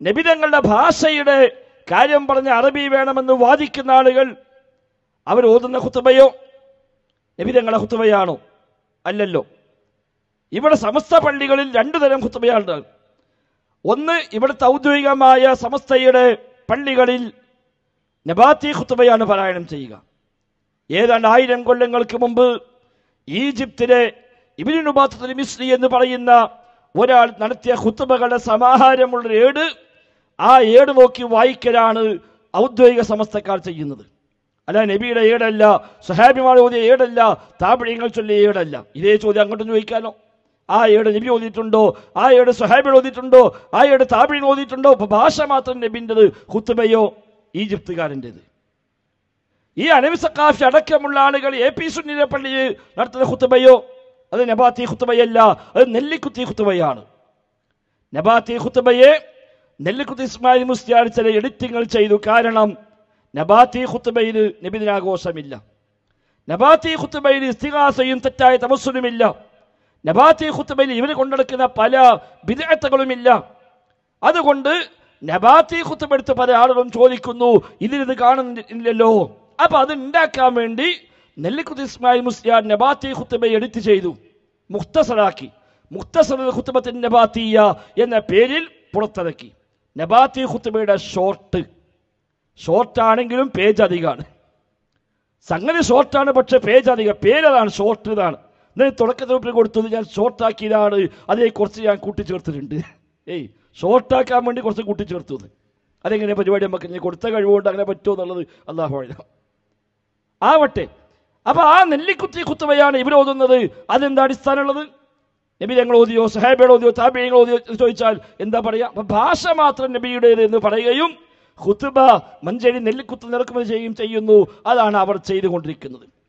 നബി തങ്ങളുടെ ഭാഷയുടെ കാര്യം പറഞ്ഞ അറബി വേണമെന്ന് വാദിക്കുന്ന ആളുകൾ അവർ ഓതുന്ന ഖുതുബയോ നബി തങ്ങളുടെ ഖുതുബയാണോ? അല്ലല്ലോ. ഇവിടെ സമസ്ത പള്ളികളിൽ രണ്ടു തരം ഖുതുബയാണ്. ഒന്ന്, ഇവിടുത്തെ ഔദ്യോഗികമായ സമസ്തയുടെ പള്ളികളിൽ നബാത്തി ഖുതുബയാണ് പാരായണം ചെയ്യുക. ഏതാണ്ട് 1000 കൊല്ലങ്ങൾക്ക് മുമ്പ് ഈജിപ്തിലെ ഇബ്നു നുബാത്തത്തുൽ മിസ്രി എന്ന് പറയുന്ന ഒരാൾ നടത്തിയ ഖുതുബകളുടെ സമാഹാരമുള്ള ഏട്, ആ ഏട് നോക്കി വായിക്കലാണ് ഔദ്യോഗിക സമസ്തക്കാർ ചെയ്യുന്നത്. അല്ല നബിയുടെ ഏടല്ല, സ്വഹാബിമാർ ഓതിയ ഏടല്ല, താബിഈങ്ങൾ ചൊല്ലിയ ഏടല്ല. ഇതേ ചോദ്യം അങ്ങോട്ടും ചോദിക്കാനോ? ആ ഏട് നബി ഓതിയിട്ടുണ്ടോ? ആ ഏട് സ്വഹാബികൾ ഓതിയിട്ടുണ്ടോ? ആ ഏട് താബിഈൻ ഓതിയിട്ടുണ്ടോ? അപ്പൊ ഭാഷ മാത്രം നബിൻ്റെത്, ഖുതുബയോ ഈജിപ്തുകാരൻ്റെത്. ഈ അനവി സഖാഫി അടക്കമുള്ള ആളുകൾ AP സുന്നിയുടെ പള്ളിയിൽ നടത്തുന്ന ഖുതുബയോ അത് നബാത്തി ഖുതുബയല്ല, അത് നെല്ലിക്കുത്തി ഖുതുബയാണ്. നബാത്തി ഖുതുബയെ നെല്ലിക്കുത്തി ഇസ്മായിൽ മുസ്ലിയാർ ചില എഡിറ്റിങ്ങൾ ചെയ്തു. കാരണം നബാത്തി ഖുതുബയിൽ നബിദിനാഘോഷമില്ല, നബാത്തി ഖുതുബയിൽ ഇസ്തിഗാസയും തെറ്റായ തവസ്സുലുമില്ല, നബാത്തി ഖുതുബയിൽ ഇവർ കൊണ്ടെടുക്കുന്ന പല ബിദ്അത്തുകളുമില്ല. അതുകൊണ്ട് നബാത്തി ഖുതുബ എടുത്ത് പല ആളുകളും ചോദിക്കുന്നു, ഇതിലിത് കാണുന്നില്ലല്ലോ. അപ്പൊ അത് ഉണ്ടാക്കാൻ വേണ്ടി നെല്ലിക്കുത്തി ഇസ്മായിൽ മുസ്ലിയാർ നബാത്തി ഖുതുബ എഡിറ്റ് ചെയ്തു, മുഖ്തസറാക്കി. മുഖ്തസറുൽ ഖുതുബത്തിൻ നബാത്തിയ എന്ന പേരിൽ പുറത്തിറക്കി. നബാത്തി ഖുതുബയുടെ ഷോർട്ടാണെങ്കിലും പേജ് അധികമാണ്. സംഗതി ഷോർട്ടാണ്, പക്ഷെ പേജ് അധികം. പേരതാണ്, ഷോർട്ട് ഇതാണ്. എന്നാൽ തുടക്കത്തിൽ കൊടുത്തത് ഞാൻ ഷോർട്ടാക്കിയതാണ്, അതിനെ കുറച്ച് ഞാൻ കൂട്ടിച്ചേർത്തിട്ടുണ്ട്. ഷോർട്ടാക്കാൻ വേണ്ടി കുറച്ച് കൂട്ടിച്ചേർത്തത്. അതെങ്ങനെ പരിപാടി നമുക്ക് ഇനി കൊടുത്ത കഴിവുകൊണ്ട് അങ്ങനെ പറ്റുമോ എന്നുള്ളത് അല്ലാഹു അഅലം. ആവട്ടെ. അപ്പൊ ആ നെല്ലിക്കുത്തി ഖുതുബയാണ് ഇവർ ഓതുന്നത്. അതെന്താ അടിസ്ഥാനമുള്ളത്? നബി ഞങ്ങൾ ഓതിയോ, സഹാബികൾ ഓതിയോ, താബിഈങ്ങൾ ഓതിയോ ചോദിച്ചാൽ എന്താ പറയാ? അപ്പൊ ഭാഷ മാത്രം നബിയുടേത് എന്ന് പറയുകയും ഖുതുബ മഞ്ചേരി നെല്ലിക്കുത്ത് നിറക്കുമതി ചെയ്യുകയും ചെയ്യുന്നു. അതാണ് അവർ ചെയ്തുകൊണ്ടിരിക്കുന്നത്.